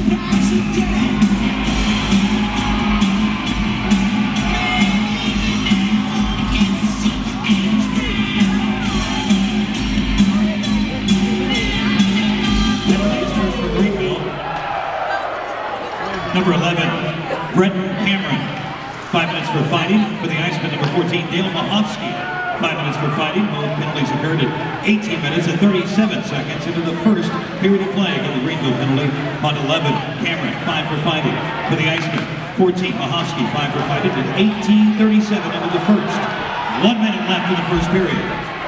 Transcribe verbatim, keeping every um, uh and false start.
Number eleven, Bretton Cameron. Five minutes for fighting. For the Iceman, number fourteen, Dale Mahovsky. Five minutes for fighting. Both penalties occurred at eighteen minutes and thirty-seven seconds into the first period of play. Again, the Greenville penalty on eleven, Cameron. Five for fighting. For the Iceman, fourteen, Mahovsky. Five for fighting at eighteen thirty-seven into the first. One minute left in the first period.